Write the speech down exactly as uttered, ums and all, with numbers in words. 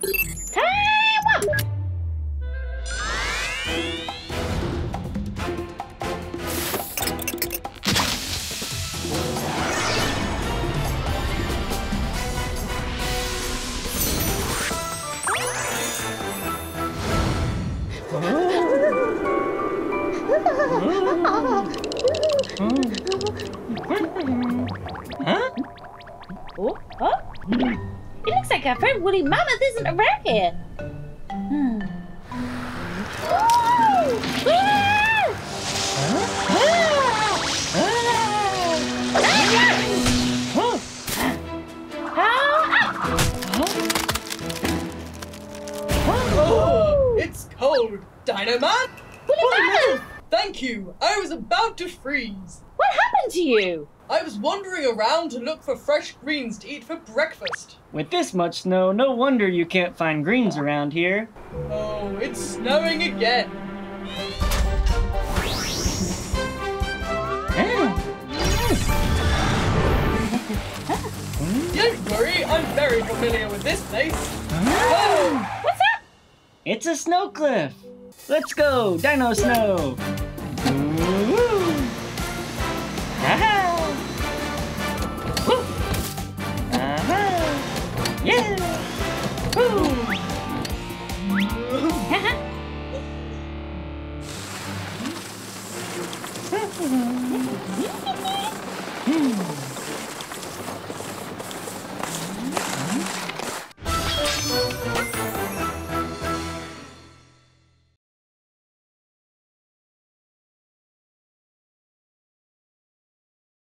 Time up! Huh? Oh, oh. It looks like our friend Woolly Mammoth isn't around here. Hmm. Oh! Oh, it's cold, Dinoman! Woolly Mammoth! Thank you, I was about to freeze. What happened to you? I was wandering around to look for fresh greens to eat for breakfast. With this much snow, no wonder you can't find greens around here. Oh, it's snowing again. Don't worry, I'm very familiar with this place. Oh! What's that? It's a snow cliff. Let's go, Dino Snow. Woo! Aha! Woo! Aha! Yeah!